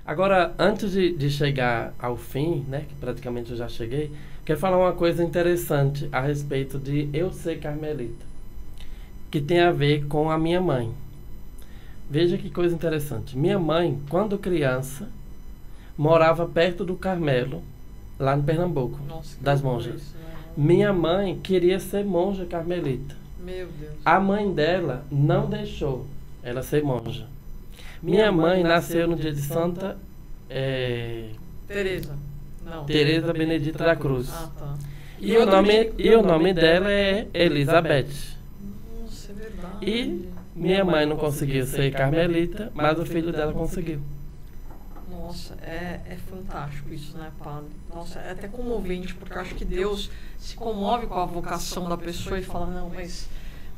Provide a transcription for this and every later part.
Agora, antes de chegar ao fim, né, que praticamente eu já cheguei, quero falar uma coisa interessante a respeito de eu ser carmelita, que tem a ver com a minha mãe. Veja que coisa interessante. Minha mãe, quando criança, morava perto do Carmelo, lá em Pernambuco, Nossa, que das loucura monjas. isso, né? Minha mãe queria ser monja carmelita. Meu Deus. A mãe dela não deixou ela ser monja. Minha mãe nasceu no dia de Santa Teresa. Não. Teresa Benedita da Cruz. Ah, tá. E o nome dela é Elizabeth. Nossa, é verdade. E minha mãe não conseguiu ser carmelita, mas o filho dela conseguiu. Nossa, é fantástico isso, né, padre? Nossa, é até comovente, porque eu acho que Deus se comove com a vocação da pessoa e fala, não, mas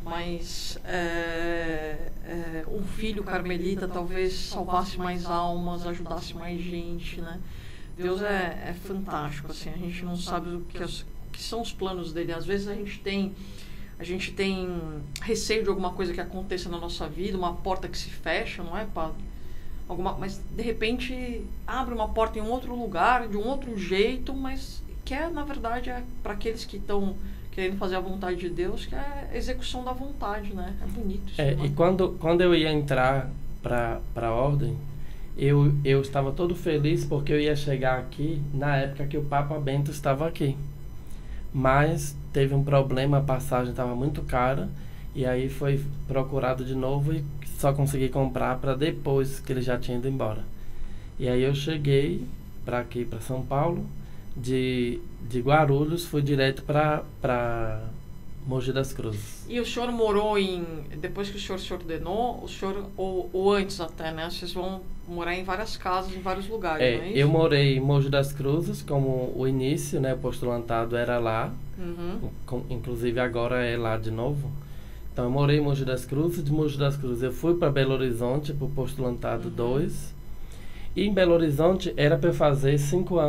um filho carmelita talvez salvasse mais almas, ajudasse mais gente, né? Deus é fantástico, assim, a gente não sabe o que são os planos dele. Às vezes a gente tem receio de alguma coisa que aconteça na nossa vida, uma porta que se fecha, não é, padre? Mas de repente abre uma porta em um outro lugar, de um outro jeito, mas que na verdade é para aqueles que estão querendo fazer a vontade de Deus, que é a execução da vontade, né? É bonito isso. E quando eu ia entrar para a ordem, eu estava todo feliz porque eu ia chegar aqui na época que o Papa Bento estava aqui. Mas teve um problema, a passagem estava muito cara, e aí foi procurado de novo e só consegui comprar para depois que ele já tinha ido embora. E aí eu cheguei para aqui, para São Paulo, de Guarulhos, fui direto para Mogi das Cruzes. E o senhor morou depois que o senhor se ordenou, ou antes até, né? Vocês vão morar em várias casas, em vários lugares, não é isso? Eu morei em Mogi das Cruzes, como o início, né? O postulantado era lá, inclusive agora é lá de novo. Então eu morei em Mogi das Cruzes, de Mogi das Cruzes eu fui para Belo Horizonte, para o postulantado 2. E em Belo Horizonte era para eu fazer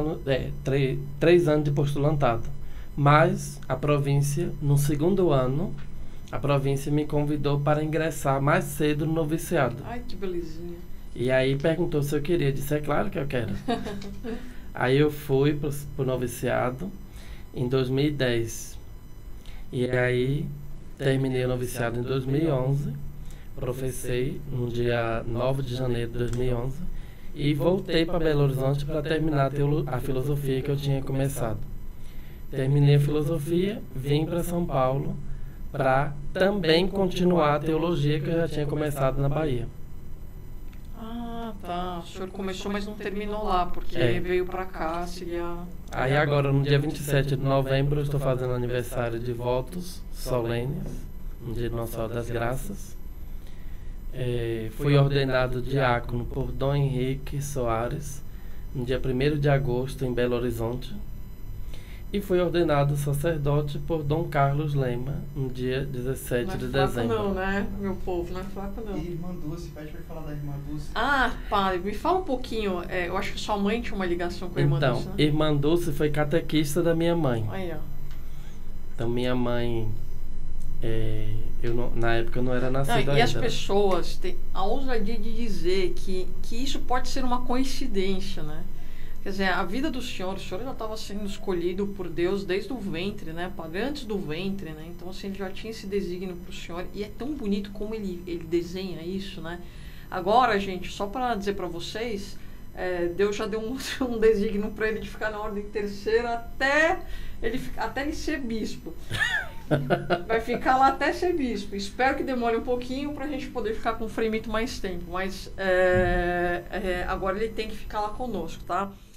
3 anos de postulantado. Mas a província, no segundo ano, a província me convidou para ingressar mais cedo no noviciado. Ai, que belezinha. E aí perguntou se eu queria. Disse, é claro que eu quero. Aí eu fui para o noviciado em 2010. E aí terminei o noviciado em 2011. Professei no dia 9 de janeiro de 2011. E voltei para Belo Horizonte para terminar a filosofia que eu tinha começado. Terminei a filosofia, vim para São Paulo para também continuar a teologia que eu já tinha começado na Bahia. Ah, tá. O senhor começou, mas não terminou lá, porque veio para cá, seria... Aí agora, no dia 27 de novembro, eu estou fazendo aniversário de votos solenes, no dia de Nossa Senhora das Graças. Fui ordenado diácono por Dom Henrique Soares, no dia 1º de agosto, em Belo Horizonte. E fui ordenado sacerdote por Dom Carlos Lema, no dia 17 de dezembro. Não é fraco não, né, meu povo? Não é fraco não. E Irmã Dulce, pede pra falar da Irmã Dulce. Ah, padre, me fala um pouquinho. Eu acho que sua mãe tinha uma ligação com a Irmã Dulce, né? Então, Irmã Dulce foi catequista da minha mãe. Aí, ó. Então, minha mãe... na época eu não era nascido ainda. E as pessoas têm a ousadia de dizer que isso pode ser uma coincidência, né? Quer dizer, a vida do senhor, o senhor já estava sendo escolhido por Deus desde o ventre, né? Antes do ventre, né? Então, assim, ele já tinha esse desígnio para o senhor. E é tão bonito como ele desenha isso, né? Agora, gente, só para dizer para vocês, Deus já deu um desígnio para ele de ficar na ordem terceira até ele ser bispo. Vai ficar lá até ser bispo. Espero que demore um pouquinho para a gente poder ficar com o Frei Mito mais tempo. Mas agora ele tem que ficar lá conosco, tá?